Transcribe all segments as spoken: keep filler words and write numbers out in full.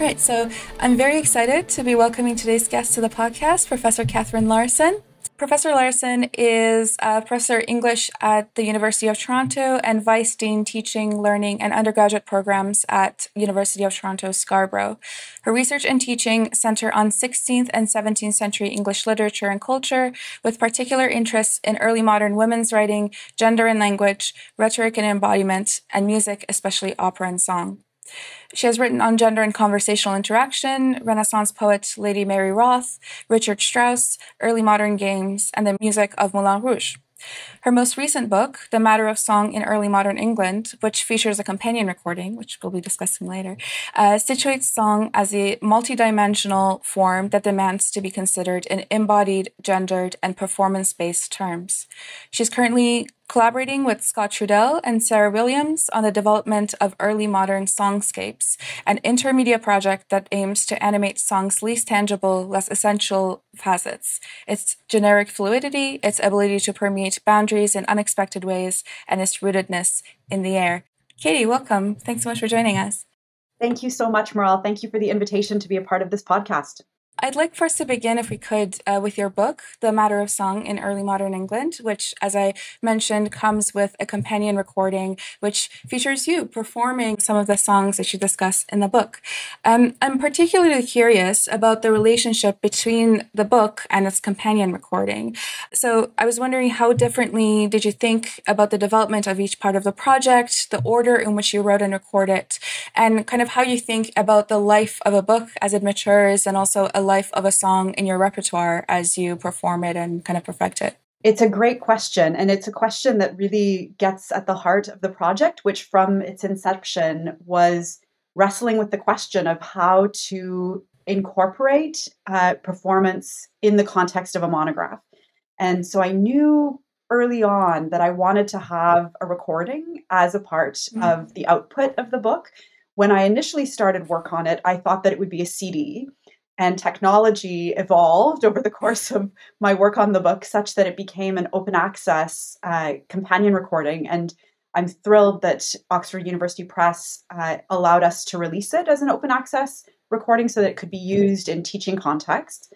Right, so I'm very excited to be welcoming today's guest to the podcast, Professor Katherine Larson. Professor Larson is a professor of English at the University of Toronto and Vice Dean Teaching, Learning, and Undergraduate Programs at University of Toronto Scarborough. Her research and teaching center on sixteenth and seventeenth century English literature and culture, with particular interests in early modern women's writing, gender and language, rhetoric and embodiment, and music, especially opera and song. She has written on gender and conversational interaction, Renaissance poet Lady Mary Wroth, Richard Strauss, early modern games, and the music of Moulin Rouge. Her most recent book, The Matter of Song in Early Modern England, which features a companion recording, which we'll be discussing later, uh, situates song as a multidimensional form that demands to be considered in embodied, gendered, and performance-based terms. She's currently collaborating with Scott Trudell and Sarah Williams on the development of Early Modern Songscapes, an intermedia project that aims to animate song's least tangible, less essential facets: its generic fluidity, its ability to permeate boundaries in unexpected ways, and its rootedness in the air. Katie, welcome. Thanks so much for joining us. Thank you so much, Morale. Thank you for the invitation to be a part of this podcast. I'd like for us to begin, if we could, uh, with your book, The Matter of Song in Early Modern England, which, as I mentioned, comes with a companion recording, which features you performing some of the songs that you discuss in the book. Um, I'm particularly curious about the relationship between the book and its companion recording. So I was wondering, how differently did you think about the development of each part of the project, the order in which you wrote and recorded it, and kind of how you think about the life of a book as it matures, and also a life of a song in your repertoire as you perform it and kind of perfect it? It's a great question, and it's a question that really gets at the heart of the project, which from its inception was wrestling with the question of how to incorporate uh, performance in the context of a monograph. And so I knew early on that I wanted to have a recording as a part mm-hmm. of the output of the book. When I initially started work on it, I thought that it would be a C D. And technology evolved over the course of my work on the book such that it became an open access uh, companion recording. And I'm thrilled that Oxford University Press uh, allowed us to release it as an open access recording so that it could be used in teaching context.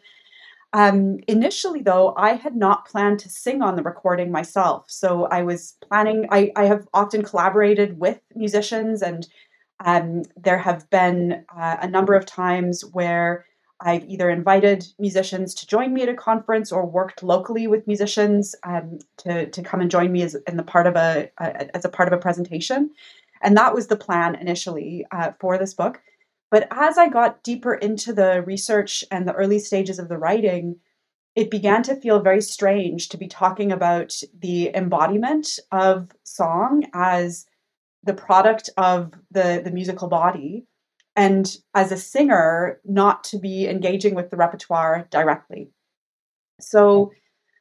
Um, initially, though, I had not planned to sing on the recording myself. So I was planning, I, I have often collaborated with musicians, and um, there have been uh, a number of times where I've either invited musicians to join me at a conference or worked locally with musicians um, to, to come and join me as in the part of a, a as a part of a presentation. And that was the plan initially uh, for this book. But as I got deeper into the research and the early stages of the writing, it began to feel very strange to be talking about the embodiment of song as the product of the, the musical body, and as a singer, not to be engaging with the repertoire directly. So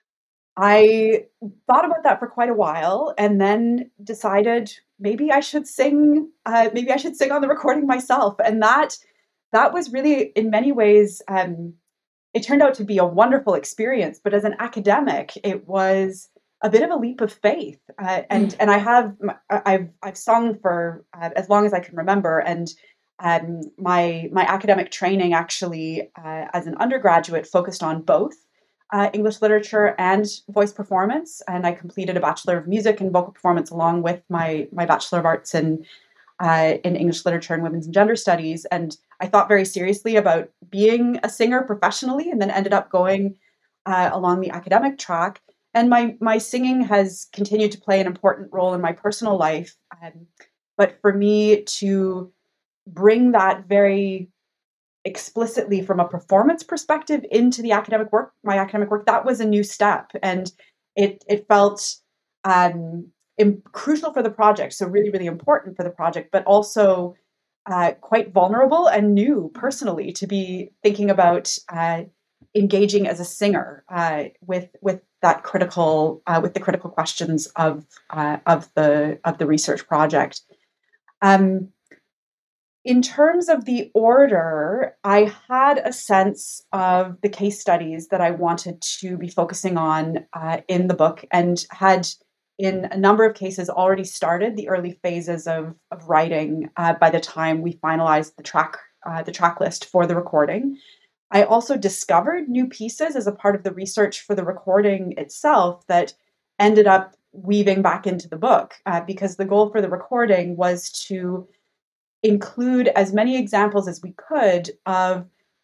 I thought about that for quite a while, and then decided maybe I should sing. Uh, maybe I should sing on the recording myself, and that that was really, in many ways, um, it turned out to be a wonderful experience. But as an academic, it was a bit of a leap of faith. Uh, and and I have I've I've sung for uh, as long as I can remember, and Um, my my academic training actually, uh, as an undergraduate, focused on both uh, English literature and voice performance, and I completed a Bachelor of Music and Vocal Performance along with my my Bachelor of Arts in uh, in English Literature and Women's and Gender Studies. And I thought very seriously about being a singer professionally, and then ended up going uh, along the academic track. And my my singing has continued to play an important role in my personal life, um, but for me to bring that very explicitly from a performance perspective into the academic work, my academic work, that was a new step. And it it felt um, im- crucial for the project. So really, really important for the project, but also uh, quite vulnerable and new personally to be thinking about uh, engaging as a singer uh, with with that critical uh, with the critical questions of uh, of the of the research project. Um, In terms of the order, I had a sense of the case studies that I wanted to be focusing on uh, in the book, and had, in a number of cases, already started the early phases of, of writing uh, by the time we finalized the track uh, the track list for the recording. I also discovered new pieces as a part of the research for the recording itself that ended up weaving back into the book, uh, because the goal for the recording was to include as many examples as we could of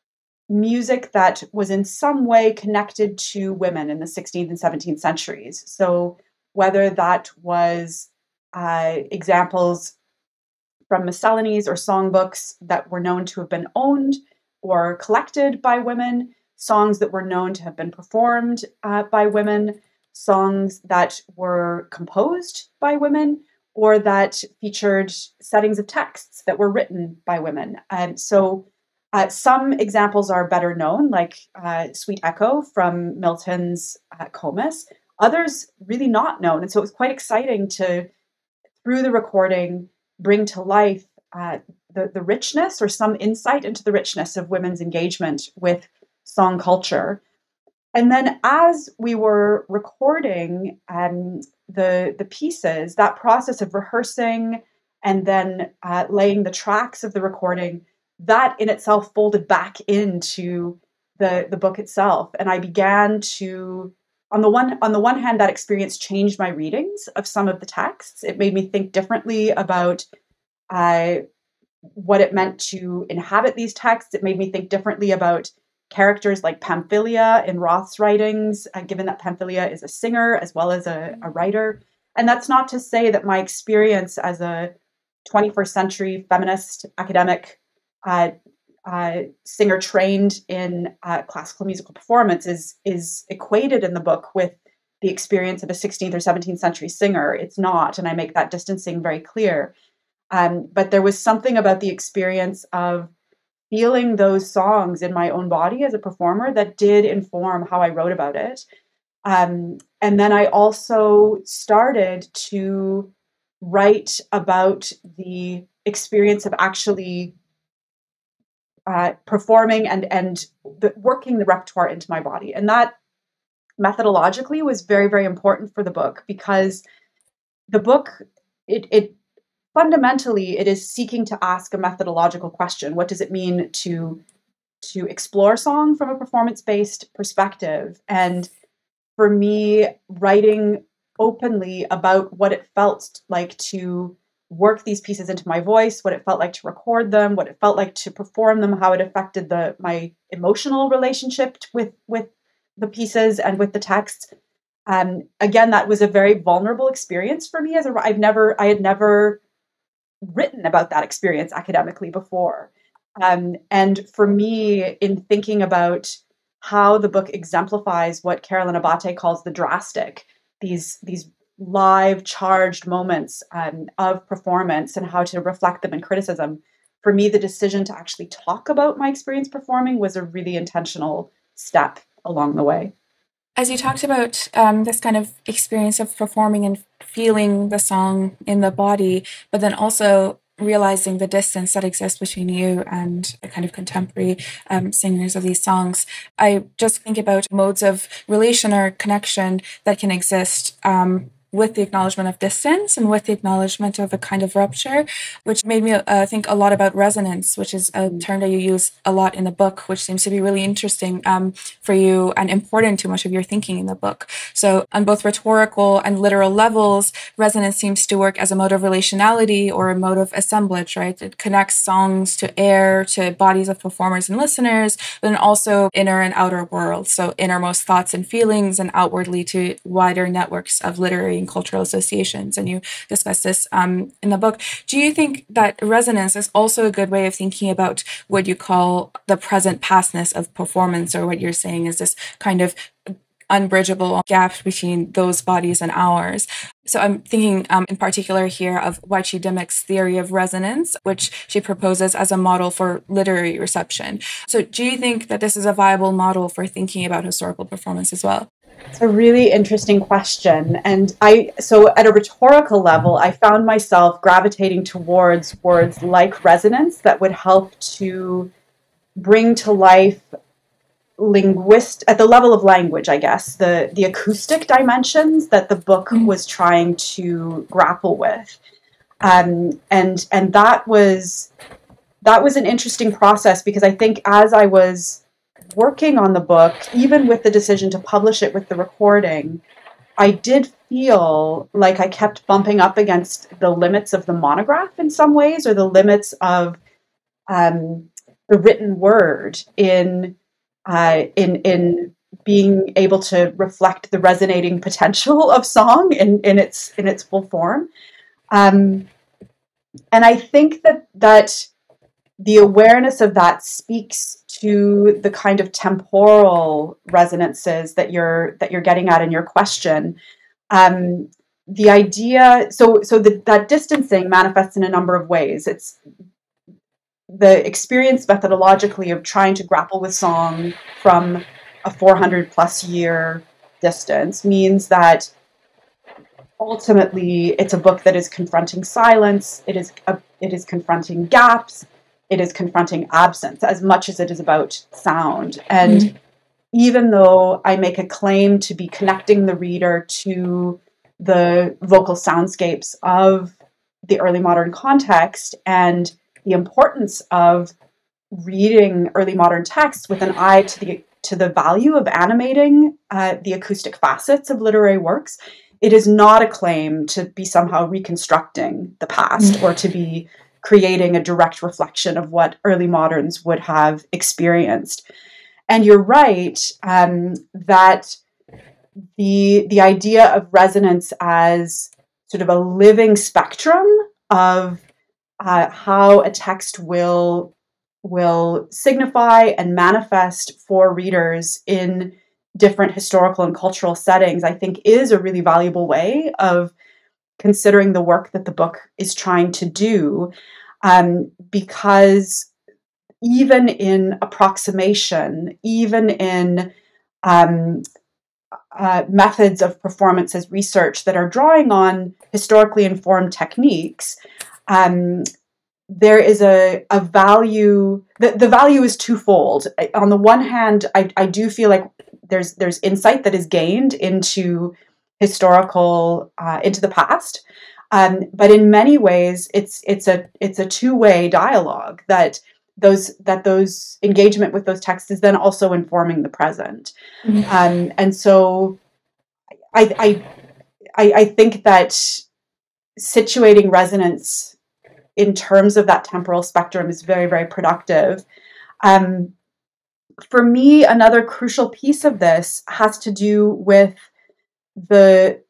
music that was in some way connected to women in the sixteenth and seventeenth centuries. So whether that was uh, examples from miscellanies or songbooks that were known to have been owned or collected by women, songs that were known to have been performed uh, by women, songs that were composed by women, or that featured settings of texts that were written by women. And so uh, some examples are better known, like uh, Sweet Echo from Milton's uh, Comus. Others really not known. And so it was quite exciting to, through the recording, bring to life uh, the, the richness or some insight into the richness of women's engagement with song culture. And then as we were recording um, the, the pieces, that process of rehearsing and then uh, laying the tracks of the recording, that in itself folded back into the, the book itself. And I began to, on the one, on the one hand, that experience changed my readings of some of the texts. It made me think differently about uh, what it meant to inhabit these texts. It made me think differently about characters like Pamphylia in Wroth's writings, uh, given that Pamphylia is a singer as well as a, a writer. And that's not to say that my experience as a twenty-first century feminist academic uh, uh, singer trained in uh, classical musical performance is, is equated in the book with the experience of a sixteenth or seventeenth century singer. It's not, and I make that distancing very clear. Um, but there was something about the experience of feeling those songs in my own body as a performer that did inform how I wrote about it. Um, and then I also started to write about the experience of actually uh, performing and, and the, working the repertoire into my body. And that methodologically was very, very important for the book, because the book, it, it fundamentally, it is seeking to ask a methodological question. What does it mean to, to explore song from a performance-based perspective? And for me, writing openly about what it felt like to work these pieces into my voice, what it felt like to record them, what it felt like to perform them, how it affected the my emotional relationship with, with the pieces and with the text. Um, again, that was a very vulnerable experience for me. As a, I've never, I had never written about that experience academically before. Um, and for me, in thinking about how the book exemplifies what Carolyn Abate calls the drastic, these, these live charged moments um, of performance and how to reflect them in criticism, for me, the decision to actually talk about my experience performing was a really intentional step along the way. As you talked about um, this kind of experience of performing and feeling the song in the body, but then also realizing the distance that exists between you and the kind of contemporary um, singers of these songs, I just think about modes of relation or connection that can exist um, with the acknowledgement of distance and with the acknowledgement of a kind of rupture, which made me uh, think a lot about resonance, which is a term that you use a lot in the book, which seems to be really interesting um, for you and important to much of your thinking in the book. So on both rhetorical and literal levels, resonance seems to work as a mode of relationality or a mode of assemblage, right? It connects songs to air, to bodies of performers and listeners, but then also inner and outer worlds. So innermost thoughts and feelings, and outwardly to wider networks of literary and cultural associations. And you discuss this um, in the book. Do you think that resonance is also a good way of thinking about what you call the present pastness of performance, or what you're saying is this kind of unbridgeable gap between those bodies and ours? So I'm thinking um, in particular here of Weichi Dimmock's theory of resonance, which she proposes as a model for literary reception. So do you think that this is a viable model for thinking about historical performance as well? It's a really interesting question. And I, so at a rhetorical level, I found myself gravitating towards words like resonance that would help to bring to life linguist at the level of language, I guess, the, the acoustic dimensions that the book was trying to grapple with. Um, and, and that was that was an interesting process, because I think as I was working on the book, even with the decision to publish it with the recording, I did feel like I kept bumping up against the limits of the monograph in some ways, or the limits of um, the written word in uh, in in being able to reflect the resonating potential of song in, in its in its full form. Um, and I think that that the awareness of that speaks to the kind of temporal resonances that you're that you're getting at in your question. Um, the idea, so so the, that distancing manifests in a number of ways. It's the experience methodologically of trying to grapple with song from a four hundred plus year distance means that ultimately it's a book that is confronting silence, it is a, it is confronting gaps, it is confronting absence as much as it is about sound. And mm-hmm. even though I make a claim to be connecting the reader to the vocal soundscapes of the early modern context and the importance of reading early modern texts with an eye to the to the value of animating uh, the acoustic facets of literary works, it is not a claim to be somehow reconstructing the past mm-hmm. or to be creating a direct reflection of what early moderns would have experienced. And you're right um, that the the idea of resonance as sort of a living spectrum of uh, how a text will will signify and manifest for readers in different historical and cultural settings, I think is a really valuable way of considering the work that the book is trying to do, um, because even in approximation, even in um, uh, methods of performance as research that are drawing on historically informed techniques, um, there is a, a value, the, the value is twofold. On the one hand, I, I do feel like there's there's insight that is gained into historical, uh, into the past. Um, but in many ways, it's it's a it's a two-way dialogue that those that those engagement with those texts is then also informing the present. Mm-hmm. Um, and so I, I I I think that situating resonance in terms of that temporal spectrum is very, very productive. Um, for me, another crucial piece of this has to do with the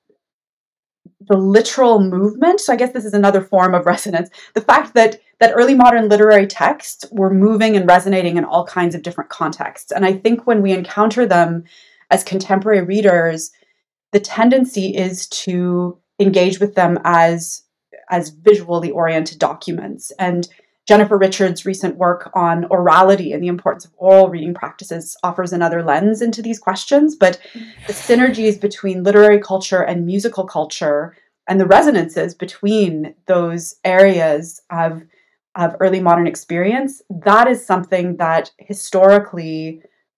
the literal movement. So I guess this is another form of resonance. The fact that that early modern literary texts were moving and resonating in all kinds of different contexts. And I think when we encounter them as contemporary readers, the tendency is to engage with them as as visually oriented documents. And Jennifer Richards' recent work on orality and the importance of oral reading practices offers another lens into these questions. But the synergies between literary culture and musical culture and the resonances between those areas of, of early modern experience, that is something that historically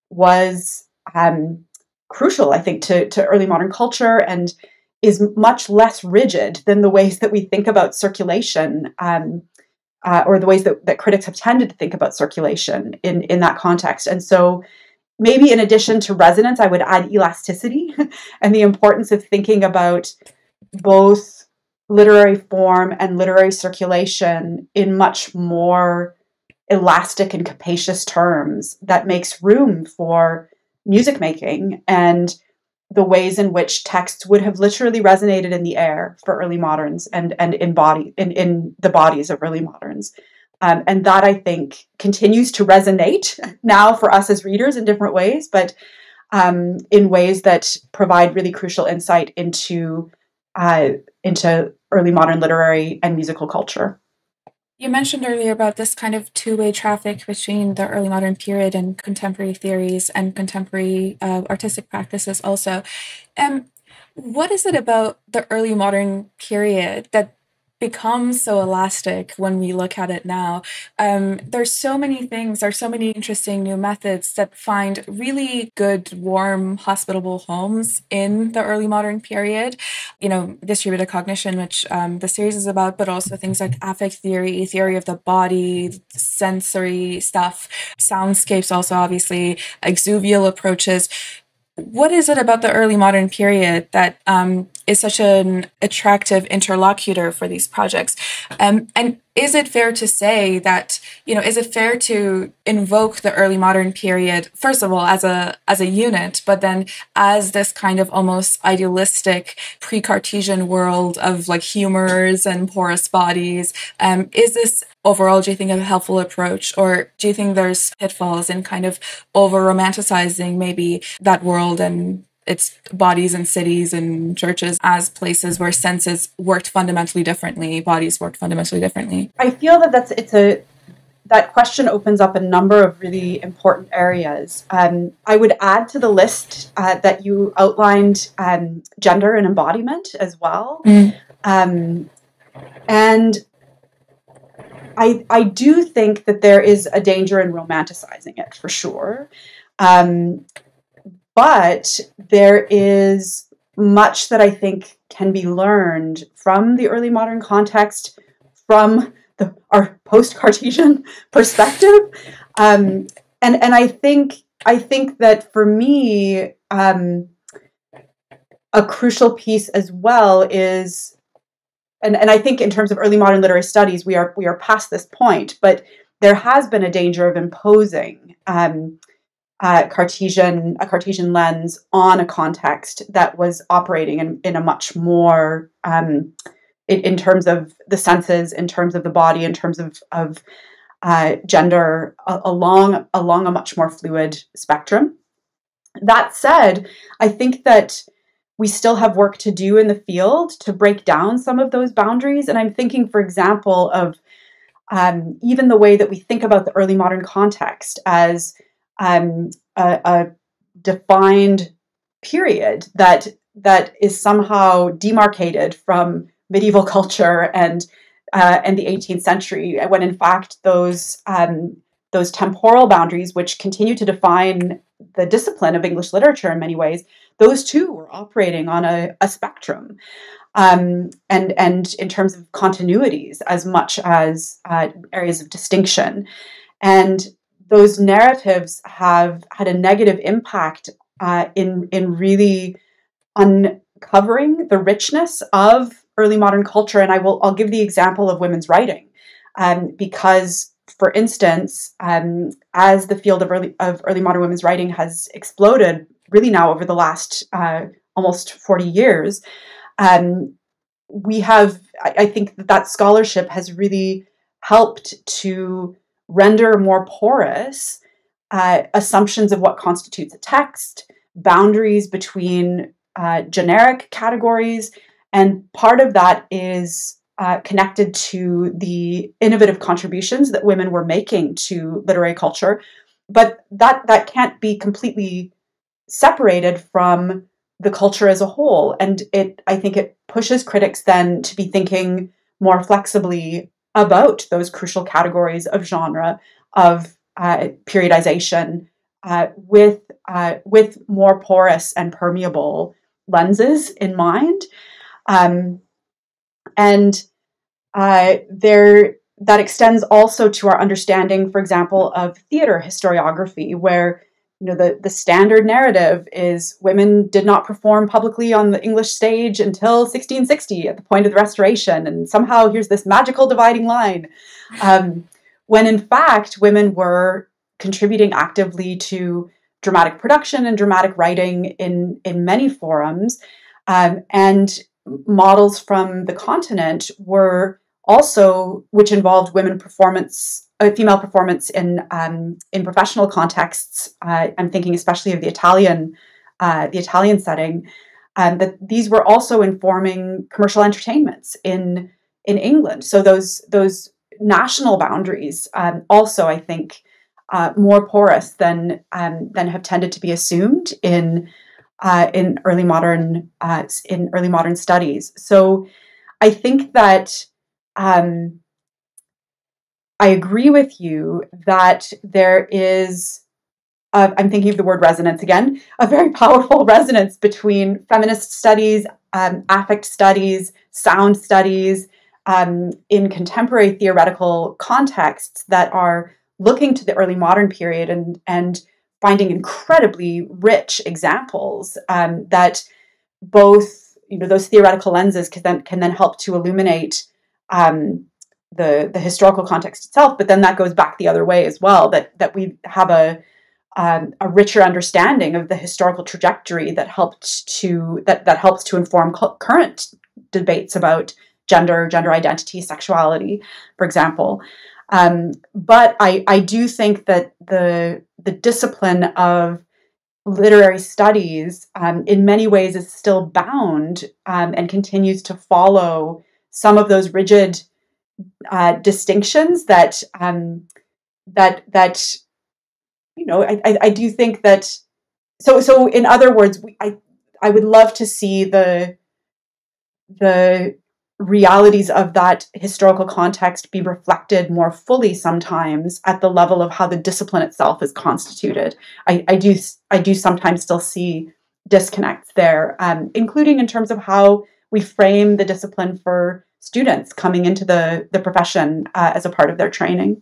was um, crucial, I think, to, to early modern culture and is much less rigid than the ways that we think about circulation, um, uh, or the ways that, that critics have tended to think about circulation in, in that context. And so maybe in addition to resonance, I would add elasticity and the importance of thinking about both literary form and literary circulation in much more elastic and capacious terms that makes room for music making and the ways in which texts would have literally resonated in the air for early moderns and and in body in, in the bodies of early moderns. Um, and that, I think, continues to resonate now for us as readers in different ways, but um, in ways that provide really crucial insight into uh, into early modern literary and musical culture. You mentioned earlier about this kind of two-way traffic between the early modern period and contemporary theories and contemporary uh, artistic practices also. Um, what is it about the early modern period that become so elastic when we look at it now. Um, there's so many things, there's so many interesting new methods that find really good, warm, hospitable homes in the early modern period. You know, distributed cognition, which um, the series is about, but also things like affect theory, theory of the body, sensory stuff, soundscapes also, obviously, exuvial approaches. What is it about the early modern period that um, is such an attractive interlocutor for these projects? Um, and is it fair to say that, you know, is it fair to invoke the early modern period, first of all, as a as a unit, but then as this kind of almost idealistic pre-Cartesian world of like humors and porous bodies? Um, is this overall, do you think, a helpful approach, or do you think there's pitfalls in kind of over romanticizing maybe that world and its bodies and cities and churches as places where senses worked fundamentally differently, bodies worked fundamentally differently? I feel that that's it's a that question opens up a number of really important areas. Um, I would add to the list uh, that you outlined um, gender and embodiment as well, mm. um, and I I do think that there is a danger in romanticizing it for sure. Um, But there is much that I think can be learned from the early modern context, from the, our post-Cartesian perspective, um, and and I think I think that for me, um, a crucial piece as well is, and and I think in terms of early modern literary studies, we are we are past this point, but there has been a danger of imposing Um, Uh, Cartesian, a Cartesian lens on a context that was operating in, in a much more, um, in, in terms of the senses, in terms of the body, in terms of, of uh, gender, a, along, along a much more fluid spectrum. That said, I think that we still have work to do in the field to break down some of those boundaries. And I'm thinking, for example, of um, even the way that we think about the early modern context as Um, a, a defined period that that is somehow demarcated from medieval culture and uh, and the eighteenth century, when in fact those um, those temporal boundaries, which continue to define the discipline of English literature in many ways, those too were operating on a, a spectrum, um, and and in terms of continuities as much as uh, areas of distinction, and those narratives have had a negative impact uh, in in really uncovering the richness of early modern culture. And I will I'll give the example of women's writing, um, because, for instance, um, as the field of early of early modern women's writing has exploded, really now over the last uh, almost forty years, um, we have I, I think that that scholarship has really helped to render more porous uh, assumptions of what constitutes a text, boundaries between uh, generic categories, and part of that is uh, connected to the innovative contributions that women were making to literary culture. But that that can't be completely separated from the culture as a whole, and it I think it pushes critics then to be thinking more flexibly about those crucial categories of genre, of uh, periodization, uh, with uh, with more porous and permeable lenses in mind, um, and uh, there that extends also to our understanding, for example, of theater historiography, where you know the the standard narrative is women did not perform publicly on the English stage until sixteen sixty, at the point of the Restoration, and somehow here's this magical dividing line, um, when in fact women were contributing actively to dramatic production and dramatic writing in in many forums, um, and models from the continent were also, which involved women performance. Uh, female performance in um, in professional contexts. Uh, I'm thinking especially of the Italian uh, the Italian setting. Um, that these were also informing commercial entertainments in in England. So those those national boundaries um, also, I think, uh, more porous than um, than have tended to be assumed in uh, in early modern uh, in early modern studies. So I think that um, I agree with you that there is, uh, I'm thinking of the word resonance again, a very powerful resonance between feminist studies, um, affect studies, sound studies, um, in contemporary theoretical contexts that are looking to the early modern period and, and finding incredibly rich examples um, that both, you know, those theoretical lenses can then, can then help to illuminate um, the the historical context itself, but then that goes back the other way as well. That that we have a um, a richer understanding of the historical trajectory that helped to that that helps to inform cu- current debates about gender, gender identity, sexuality, for example. Um, but I I do think that the the discipline of literary studies um, in many ways is still bound um, and continues to follow some of those rigid uh, distinctions that um, that that you know I, I, I do think that so so in other words we, I I would love to see the the realities of that historical context be reflected more fully sometimes at the level of how the discipline itself is constituted. I, I do I do sometimes still see disconnects there, um, including in terms of how we frame the discipline for students coming into the, the profession uh, as a part of their training.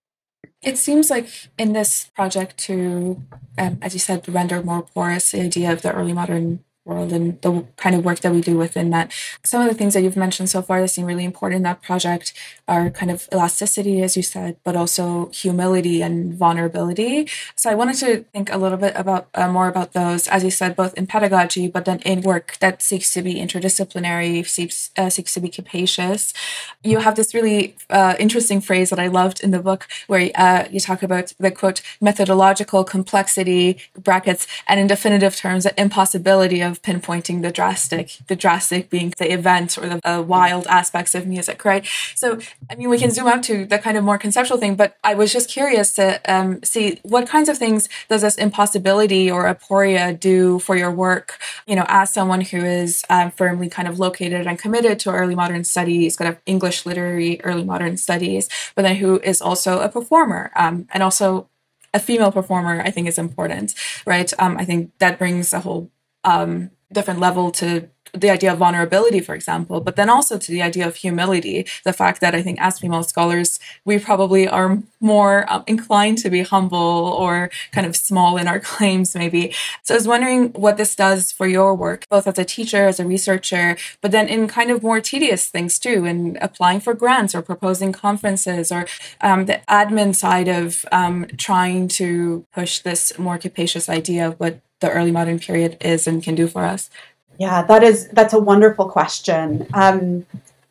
It seems like in this project to, um, as you said, render more porous the idea of the early modern world and the kind of work that we do within that. Some of the things that you've mentioned so far that seem really important in that project are kind of elasticity, as you said, but also humility and vulnerability. So I wanted to think a little bit about uh, more about those, as you said, both in pedagogy, but then in work that seeks to be interdisciplinary, seeks, uh, seeks to be capacious. You have this really uh, interesting phrase that I loved in the book where uh, you talk about the, quote, methodological complexity, brackets, and in definitive terms, the impossibility of pinpointing the drastic, the drastic being the event or the uh, wild aspects of music, right? So, I mean, we can zoom out to the kind of more conceptual thing, but I was just curious to um, see what kinds of things does this impossibility or aporia do for your work, you know, as someone who is um, firmly kind of located and committed to early modern studies, kind of English literary early modern studies, but then who is also a performer um, and also a female performer, I think is important, right? Um, I think that brings a whole um, different level to the idea of vulnerability, for example, but then also to the idea of humility, the fact that I think as female scholars, we probably are more um, inclined to be humble or kind of small in our claims, maybe. So I was wondering what this does for your work, both as a teacher, as a researcher, but then in kind of more tedious things too, in applying for grants or proposing conferences or um, the admin side of um, trying to push this more capacious idea of what the early modern period is and can do for us. Yeah, that is that's a wonderful question. Um,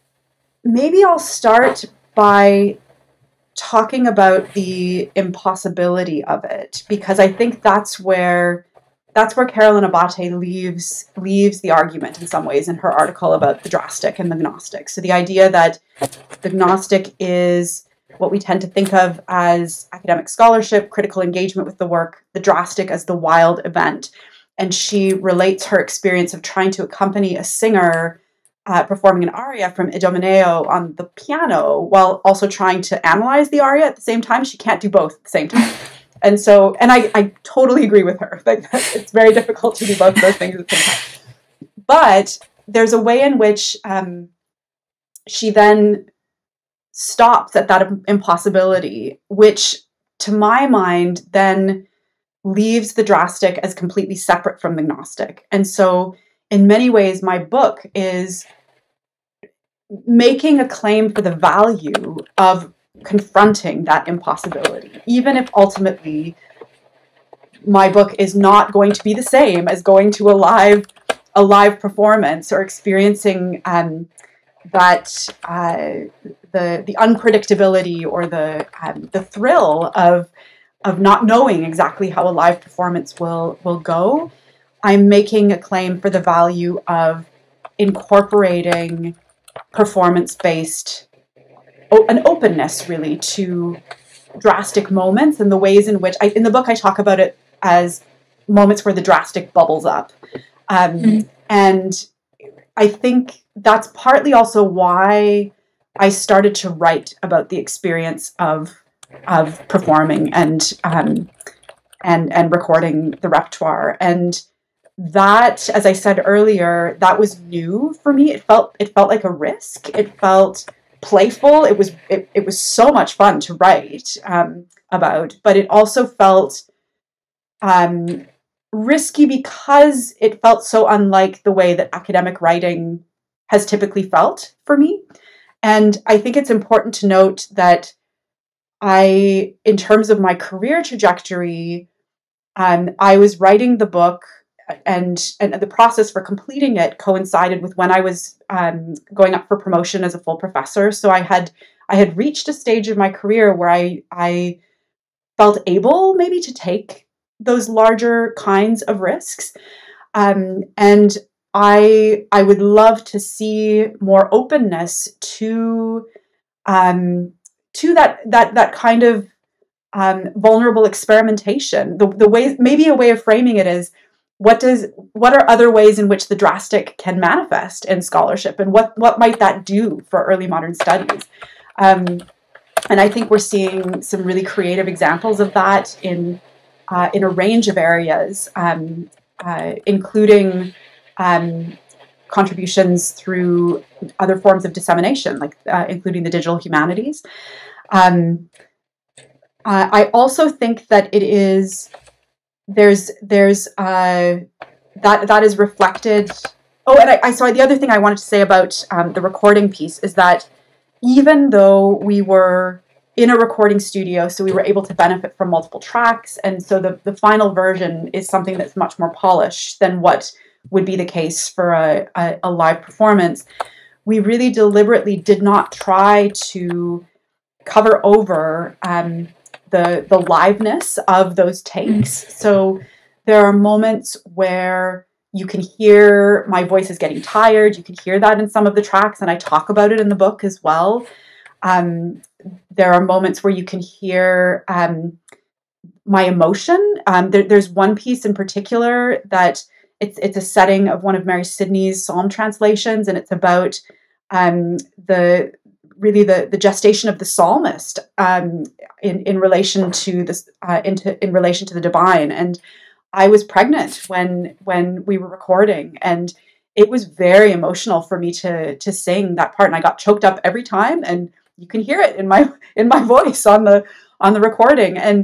maybe I'll start by talking about the impossibility of it, because I think that's where that's where Caroline Abate leaves leaves the argument in some ways in her article about the drastic and the Gnostic. So the idea that the Gnostic is what we tend to think of as academic scholarship, critical engagement with the work, the drastic as the wild event. And she relates her experience of trying to accompany a singer uh, performing an aria from Idomeneo on the piano while also trying to analyze the aria at the same time. She can't do both at the same time. And so, and I, I totally agree with her. Like, it's very difficult to do both of those things at the same time. But there's a way in which um, she then stops at that impossibility, which to my mind then leaves the drastic as completely separate from the Gnostic. And so in many ways, my book is making a claim for the value of confronting that impossibility, even if ultimately my book is not going to be the same as going to a live, a live performance or experiencing um, that uh, the the unpredictability or the um, the thrill of of not knowing exactly how a live performance will will go. I'm making a claim for the value of incorporating performance-based an openness really to drastic moments and the ways in which I, in the book I talk about it as moments where the drastic bubbles up. Um, mm-hmm. And I think that's partly also why I started to write about the experience of of performing and um, and and recording the repertoire. And that, as I said earlier, that was new for me. It felt it felt like a risk. It felt playful. It was it, it was so much fun to write um, about, but it also felt um, risky because it felt so unlike the way that academic writing has typically felt for me. And I think it's important to note that I, in terms of my career trajectory, um, I was writing the book, and and the process for completing it coincided with when I was um, going up for promotion as a full professor. So I had I had reached a stage of my career where I I felt able maybe to take those larger kinds of risks, um, and I I would love to see more openness to um, to that that that kind of um, vulnerable experimentation. The the way, maybe a way of framing it is, what does what are other ways in which the drastic can manifest in scholarship, and what what might that do for early modern studies? Um, and I think we're seeing some really creative examples of that in uh, in a range of areas, um, uh, including um, contributions through other forms of dissemination, like uh, including the digital humanities. Um, uh, I also think that it is there's there's uh, that that is reflected. Oh, and I, I so the other thing I wanted to say about um, the recording piece is that even though we were in a recording studio, so we were able to benefit from multiple tracks, and so the the final version is something that's much more polished than what would be the case for a, a, a live performance. We really deliberately did not try to cover over um, the the liveness of those takes. So there are moments where you can hear my voice is getting tired. You can hear that in some of the tracks, and I talk about it in the book as well. Um, there are moments where you can hear um, my emotion. Um, there, there's one piece in particular that it's it's a setting of one of Mary Sidney's psalm translations, and it's about um, the really the, the gestation of the psalmist um, in in relation to this uh, into in relation to the divine. And I was pregnant when when we were recording, and it was very emotional for me to to sing that part, and I got choked up every time, and you can hear it in my in my voice on the on the recording. And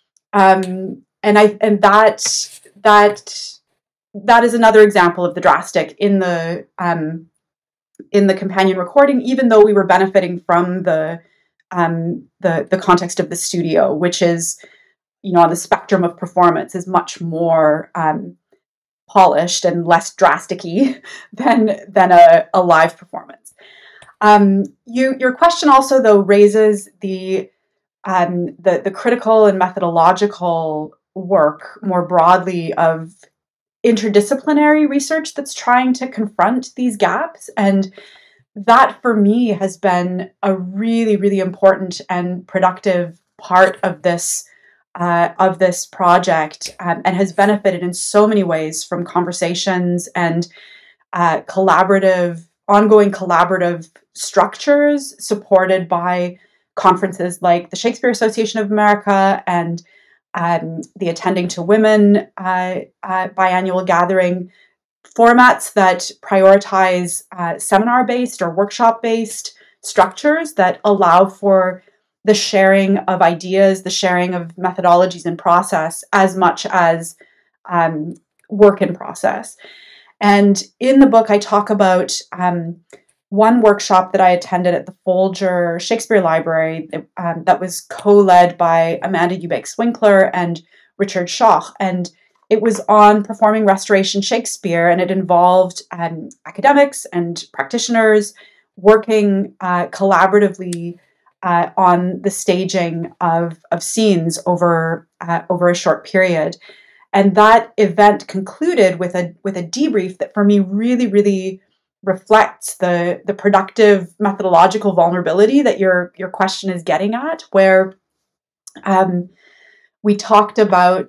um and I and that that that is another example of the drastic in the um in the companion recording, even though we were benefiting from the um the the context of the studio, which is, you know, on the spectrum of performance, is much more um, polished and less drastic-y than than a, a live performance. Um, you, your question also, though, raises the um, the the critical and methodological work more broadly of interdisciplinary research that's trying to confront these gaps. And that, for me, has been a really, really important and productive part of this Uh, of this project, um, and has benefited in so many ways from conversations and uh, collaborative, ongoing collaborative structures supported by conferences like the Shakespeare Association of America and um, the Attending to Women uh, uh, biannual gathering, formats that prioritize uh, seminar-based or workshop-based structures that allow for the sharing of ideas, the sharing of methodologies and process, as much as um, work in process. And in the book, I talk about um, one workshop that I attended at the Folger Shakespeare Library um, that was co-led by Amanda Eubanks-Winkler and Richard Schoch. And it was on performing Restoration Shakespeare, and it involved um, academics and practitioners working uh, collaboratively Uh, on the staging of, of scenes over uh, over a short period. And that event concluded with a with a debrief that, for me, really, really reflects the, the productive methodological vulnerability that your, your question is getting at, where um, we talked about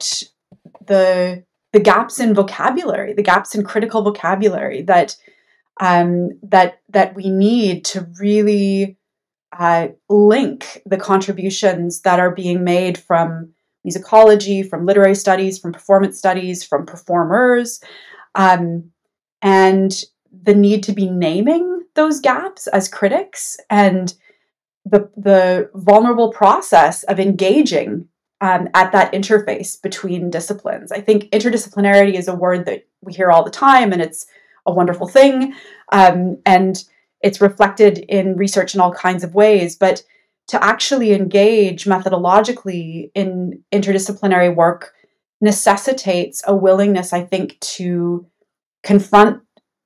the, the gaps in vocabulary, the gaps in critical vocabulary that um, that that we need to really uh, link the contributions that are being made from musicology, from literary studies, from performance studies, from performers, um, and the need to be naming those gaps as critics, and the, the vulnerable process of engaging um, at that interface between disciplines. I think interdisciplinarity is a word that we hear all the time, and it's a wonderful thing. Um, and it's reflected in research in all kinds of ways. But to actually engage methodologically in interdisciplinary work necessitates a willingness, I think, to confront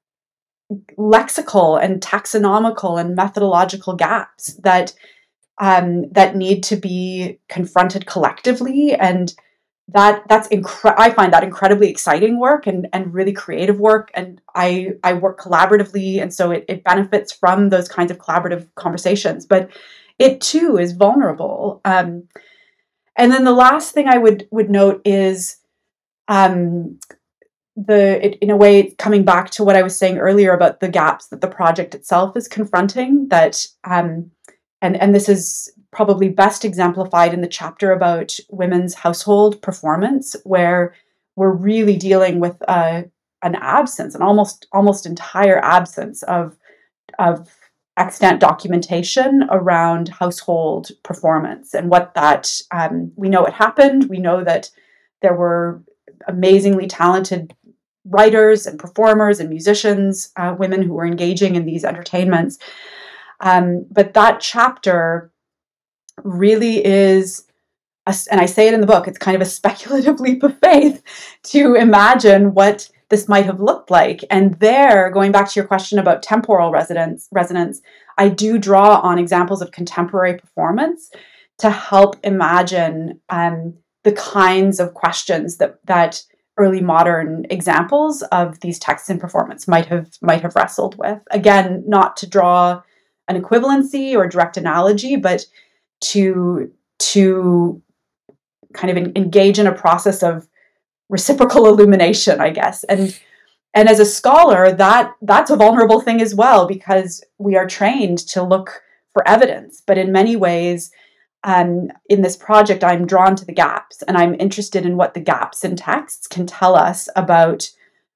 lexical and taxonomical and methodological gaps that um, that need to be confronted collectively. And that that's incre- I find that incredibly exciting work and, and really creative work. And I, I work collaboratively, and so it, it benefits from those kinds of collaborative conversations. But it too is vulnerable. Um, and then the last thing I would would note is um, the it, in a way coming back to what I was saying earlier about the gaps that the project itself is confronting. That um, and and this is probably best exemplified in the chapter about women's household performance, where we're really dealing with uh, an absence, an almost almost entire absence of of extant documentation around household performance and what that um, we know it happened. We know that there were amazingly talented writers and performers and musicians, uh, women who were engaging in these entertainments. Um, but that chapter really is, a, and I say it in the book, it's kind of a speculative leap of faith to imagine what this might have looked like. And there, going back to your question about temporal resonance, resonance, I do draw on examples of contemporary performance to help imagine um, the kinds of questions that that early modern examples of these texts in performance might have might have wrestled with. Again, not to draw an equivalency or direct analogy, but to to kind of en- engage in a process of reciprocal illumination, I guess. And and as a scholar, that that's a vulnerable thing as well, because we are trained to look for evidence. But in many ways, um, in this project, I'm drawn to the gaps, and I'm interested in what the gaps in texts can tell us about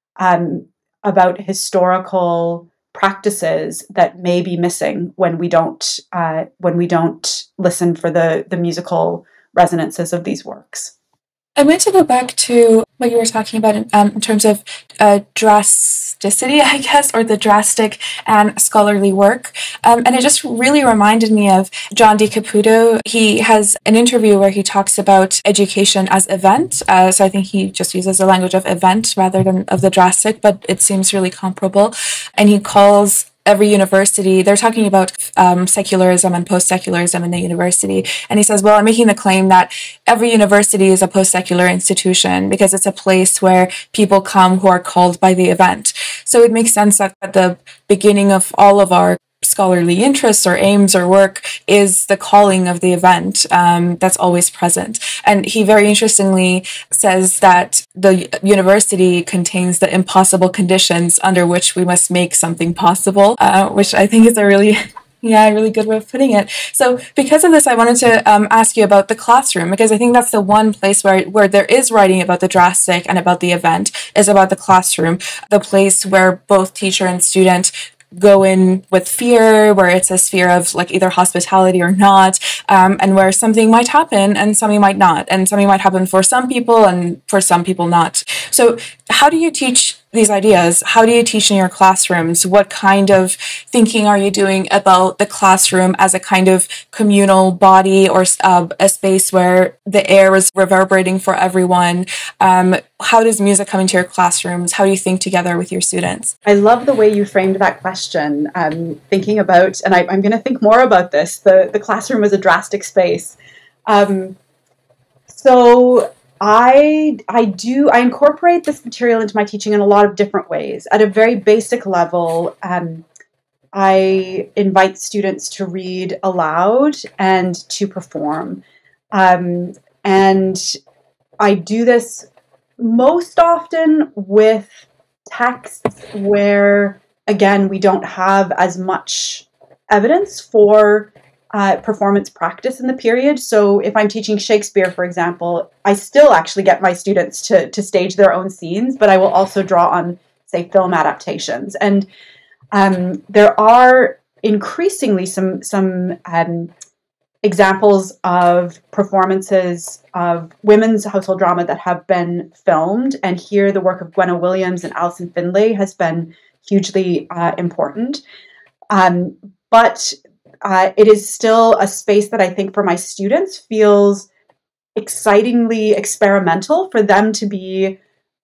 um, about historical practices that may be missing when we don't uh, when we don't listen for the the musical resonances of these works. I want to go back to what you were talking about in, um, in terms of uh, drasticity, I guess, or the drastic and scholarly work. Um, and it just really reminded me of John D. Caputo. He has an interview where he talks about education as event. Uh, so I think he just uses the language of event rather than of the drastic, but it seems really comparable. And he calls every university, they're talking about um, secularism and post-secularism in the university. And he says, well, I'm making the claim that every university is a post-secular institution because it's a place where people come who are called by the event. So it makes sense that at the beginning of all of our scholarly interests or aims or work is the calling of the event um, that's always present. And he very interestingly says that the university contains the impossible conditions under which we must make something possible, uh, which I think is a really Yeah, really good way of putting it. So because of this, I wanted to um, ask you about the classroom, because I think that's the one place where, where there is writing about the drastic and about the event, is about the classroom, the place where both teacher and student go in with fear, where it's a sphere of like either hospitality or not, um, and where something might happen and something might not, and something might happen for some people and for some people not. So how do you teach these ideas? How do you teach in your classrooms? What kind of thinking are you doing about the classroom as a kind of communal body, or uh, a space where the air is reverberating for everyone? Um, how does music come into your classrooms? How do you think together with your students? I love the way you framed that question. Um, thinking about, and I, I'm going to think more about this, the, the classroom as a drastic space. Um, so I I do I incorporate this material into my teaching in a lot of different ways. At a very basic level, um, I invite students to read aloud and to perform, um, and I do this most often with texts where, again, we don't have as much evidence for uh, performance practice in the period. So if I'm teaching Shakespeare, for example, I still actually get my students to, to stage their own scenes, but I will also draw on, say, film adaptations. And um, there are increasingly some, some um, examples of performances of women's household drama that have been filmed. And here the work of Gwenna Williams and Alison Findlay has been hugely uh, important. Um, but uh, it is still a space that I think for my students feels excitingly experimental, for them to be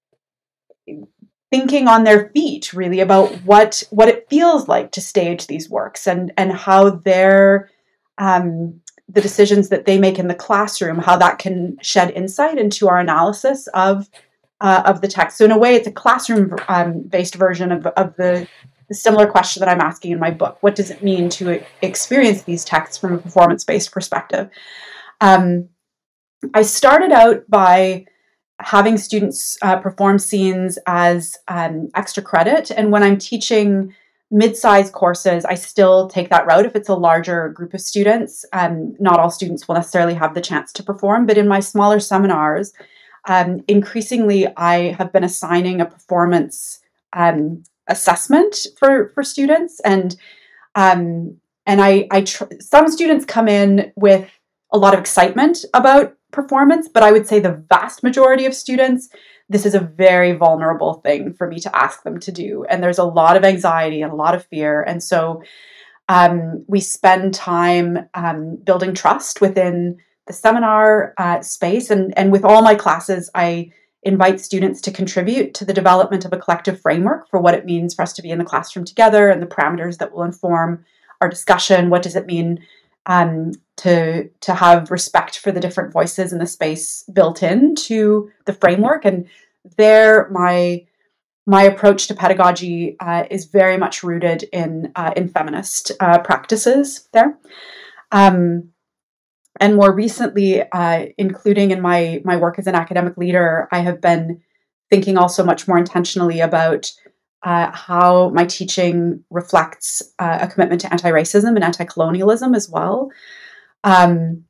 thinking on their feet really about what what it feels like to stage these works, and and how their um, the decisions that they make in the classroom, how that can shed insight into our analysis of uh, of the text. So in a way, it's a classroom um, based version of, of the, the similar question that I'm asking in my book. What does it mean to experience these texts from a performance based perspective? Um, I started out by having students uh, perform scenes as um, extra credit. And when I'm teaching mid-sized courses, I still take that route if it's a larger group of students. Um, not all students will necessarily have the chance to perform, but in my smaller seminars, um, increasingly I have been assigning a performance um, assessment for, for students. And um, and I, I tr- some students come in with a lot of excitement about performance, but I would say the vast majority of students, this is a very vulnerable thing for me to ask them to do. And there's a lot of anxiety and a lot of fear. And so um, we spend time um, building trust within the seminar uh, space. And, and with all my classes, I invite students to contribute to the development of a collective framework for what it means for us to be in the classroom together, and the parameters that will inform our discussion. What does it mean Um, to to have respect for the different voices in the space built into the framework? And there, my my approach to pedagogy uh, is very much rooted in uh, in feminist uh, practices there. Um, and more recently, uh, including in my my work as an academic leader, I have been thinking also much more intentionally about Uh, how my teaching reflects uh, a commitment to anti-racism and anti-colonialism as well. Um,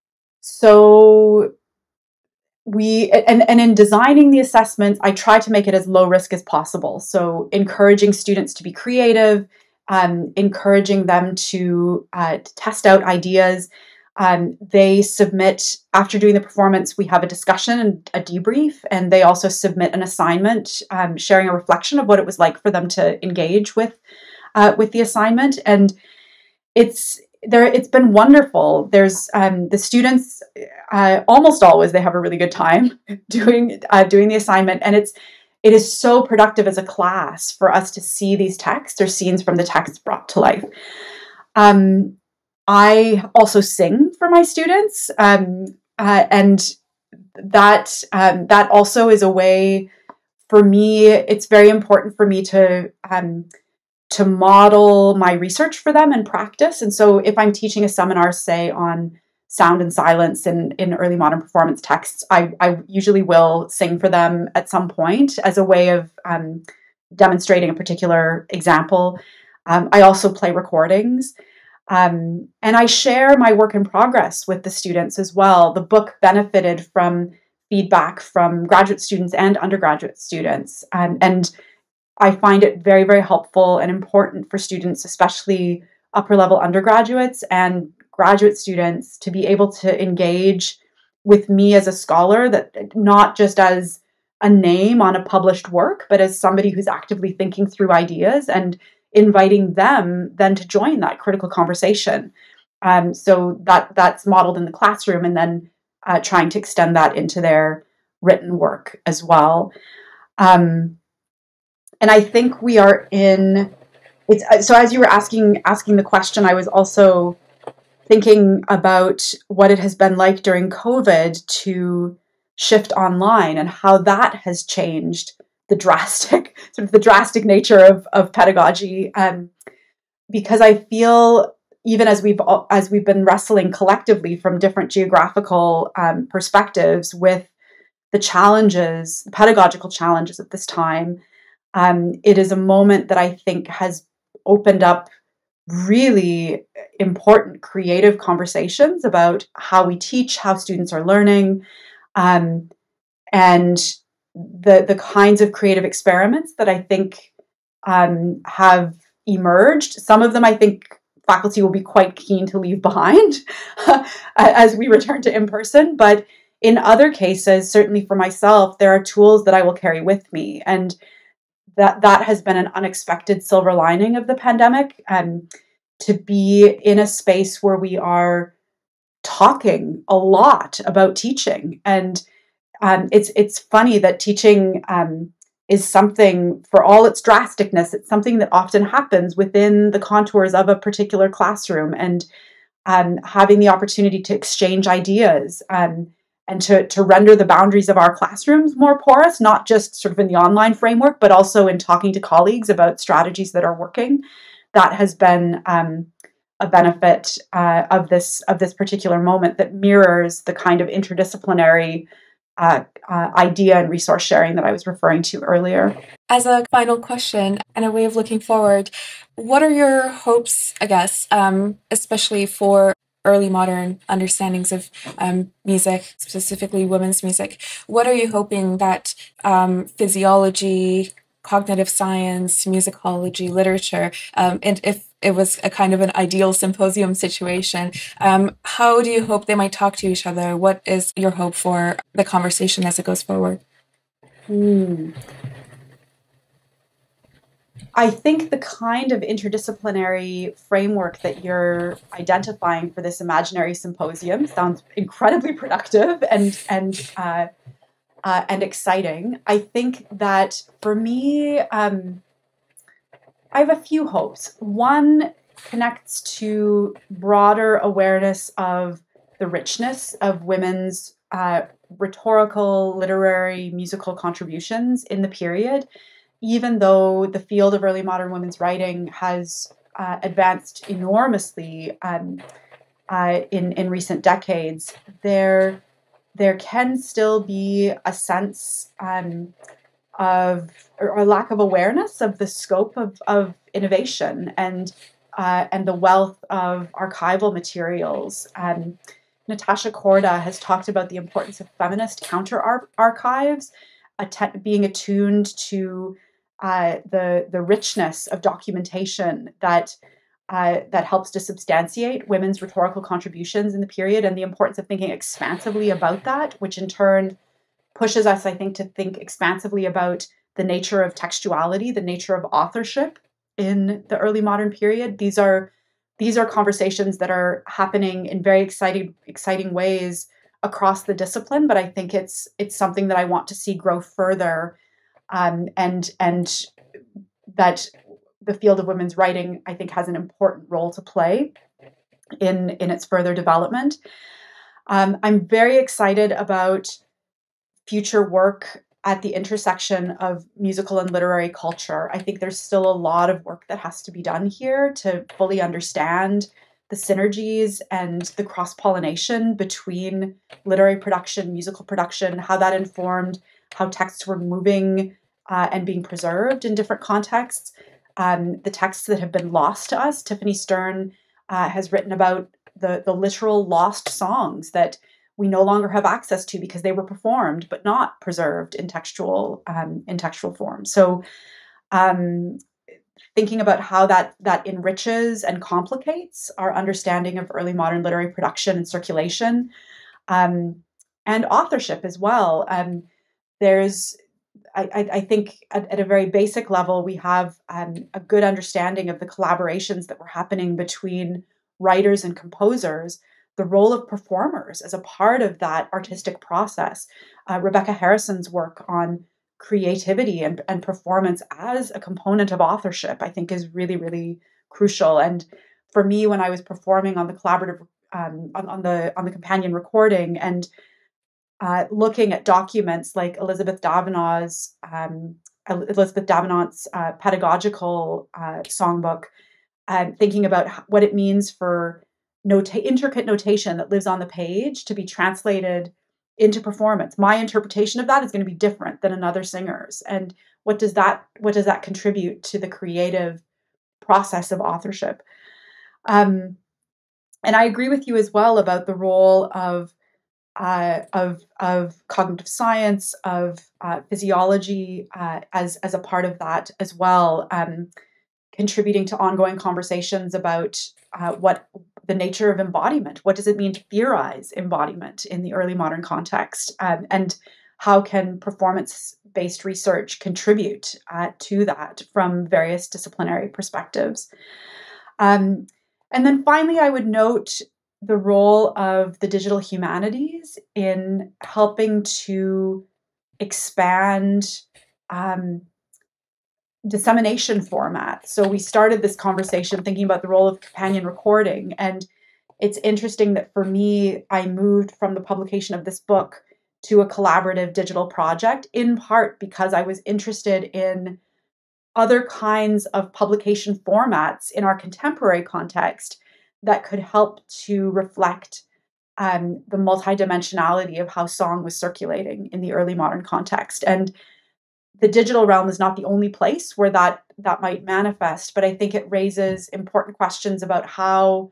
so we, and, and in designing the assessments, I try to make it as low risk as possible. So encouraging students to be creative, um, encouraging them to, uh, to test out ideas. Um, they submit, after doing the performance, we have a discussion and a debrief, and they also submit an assignment, um, sharing a reflection of what it was like for them to engage with, uh, with the assignment. And it's there. It's been wonderful. There's um, the students, uh, almost always they have a really good time doing uh, doing the assignment, and it's it is so productive as a class for us to see these texts or scenes from the text brought to life. Um, I also sing for my students, um, uh, and that um, that also is a way for me. It's very important for me to um, to model my research for them and practice. And so, if I'm teaching a seminar, say on sound and silence in, in early modern performance texts, I, I usually will sing for them at some point as a way of um, demonstrating a particular example. Um, I also play recordings. Um, and I share my work in progress with the students as well. The book benefited from feedback from graduate students and undergraduate students. Um, and I find it very, very helpful and important for students, especially upper level undergraduates and graduate students, to be able to engage with me as a scholar, that not just as a name on a published work, but as somebody who's actively thinking through ideas, and inviting them then to join that critical conversation. Um, so that that's modeled in the classroom, and then uh, trying to extend that into their written work as well. Um, and I think we are in. It's so as you were asking asking the question, I was also thinking about what it has been like during COVID to shift online, and how that has changed the drastic, sort of the drastic nature of, of pedagogy. Um, because I feel, even as we've as we've been wrestling collectively from different geographical um, perspectives with the challenges, the pedagogical challenges of this time, um, it is a moment that I think has opened up really important creative conversations about how we teach, how students are learning, um, and the the kinds of creative experiments that I think um, have emerged. Some of them I think faculty will be quite keen to leave behind as we return to in-person, but in other cases, certainly for myself, there are tools that I will carry with me. And that that has been an unexpected silver lining of the pandemic, um, to be in a space where we are talking a lot about teaching. And um, it's it's funny that teaching um, is something, for all its drasticness, it's something that often happens within the contours of a particular classroom, and um, having the opportunity to exchange ideas, um, and to, to render the boundaries of our classrooms more porous, not just sort of in the online framework, but also in talking to colleagues about strategies that are working. That has been um, a benefit uh, of this of this particular moment that mirrors the kind of interdisciplinary uh, uh, idea and resource sharing that I was referring to earlier. As a final question and a way of looking forward, what are your hopes, I guess, um, especially for early modern understandings of um, music, specifically women's music? What are you hoping that um, physiology, cognitive science, musicology, literature, um, and if it was a kind of an ideal symposium situation, um, how do you hope they might talk to each other? What is your hope for the conversation as it goes forward? Hmm. I think the kind of interdisciplinary framework that you're identifying for this imaginary symposium sounds incredibly productive and and uh, uh, and exciting. I think that for me, um, I have a few hopes. One connects to broader awareness of the richness of women's uh, rhetorical, literary, musical contributions in the period, even though the field of early modern women's writing has uh, advanced enormously um, uh, in in recent decades. There, there can still be a sense um, of or a lack of awareness of the scope of, of innovation and uh, and the wealth of archival materials. Um, Natasha Korda has talked about the importance of feminist counter archives, att- being attuned to uh, the the richness of documentation that uh, that helps to substantiate women's rhetorical contributions in the period, and the importance of thinking expansively about that, which in turn pushes us, I think, to think expansively about the nature of textuality, the nature of authorship in the early modern period. These are these are conversations that are happening in very exciting exciting ways across the discipline, but I think it's it's something that I want to see grow further, um, and and that the field of women's writing, I think, has an important role to play in in its further development. Um, I'm very excited about future work at the intersection of musical and literary culture. I think there's still a lot of work that has to be done here to fully understand the synergies and the cross-pollination between literary production, musical production, how that informed how texts were moving uh, and being preserved in different contexts. Um, the texts that have been lost to us, Tiffany Stern uh, has written about the, the literal lost songs that we no longer have access to because they were performed but not preserved in textual um, in textual form. So um, thinking about how that that enriches and complicates our understanding of early modern literary production and circulation, um, and authorship as well. Um, there's I, I think at, at a very basic level, we have um, a good understanding of the collaborations that were happening between writers and composers, the role of performers as a part of that artistic process. Uh, Rebecca Harrison's work on creativity and, and performance as a component of authorship, I think, is really, really crucial. And for me, when I was performing on the collaborative, um, on, on the on the companion recording, and uh, looking at documents like Elizabeth Davenant's um, Elizabeth Davenant's uh, pedagogical uh, songbook, and thinking about what it means for nota- intricate notation that lives on the page to be translated into performance. My interpretation of that is going to be different than another singer's, and what does that what does that contribute to the creative process of authorship? Um, and I agree with you as well about the role of uh, of of cognitive science, of uh, physiology uh, as as a part of that as well, um, contributing to ongoing conversations about uh, what the nature of embodiment. What does it mean to theorize embodiment in the early modern context, um, and how can performance-based research contribute uh, to that from various disciplinary perspectives? Um, and then finally, I would note the role of the digital humanities in helping to expand um, dissemination format. So we started this conversation thinking about the role of companion recording. And it's interesting that for me, I moved from the publication of this book to a collaborative digital project, in part because I was interested in other kinds of publication formats in our contemporary context that could help to reflect um, the multidimensionality of how song was circulating in the early modern context. And the digital realm is not the only place where that that might manifest, but I think it raises important questions about how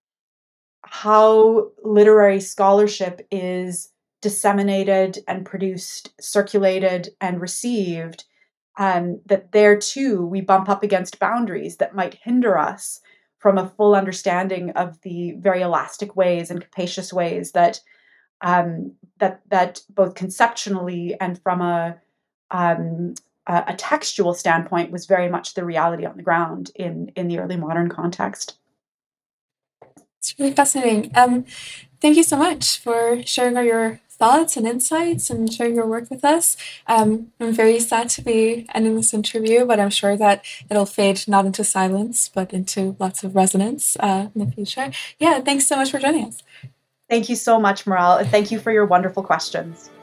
how literary scholarship is disseminated and produced, circulated and received. Um, that there too we bump up against boundaries that might hinder us from a full understanding of the very elastic ways and capacious ways that um, that that both conceptually and from a um, a, a textual standpoint was very much the reality on the ground in in the early modern context. It's really fascinating. Um, thank you so much for sharing all your thoughts and insights and sharing your work with us. Um, I'm very sad to be ending this interview, but I'm sure that it'll fade not into silence, but into lots of resonance uh, in the future. Yeah, thanks so much for joining us. Thank you so much, Morale, and thank you for your wonderful questions.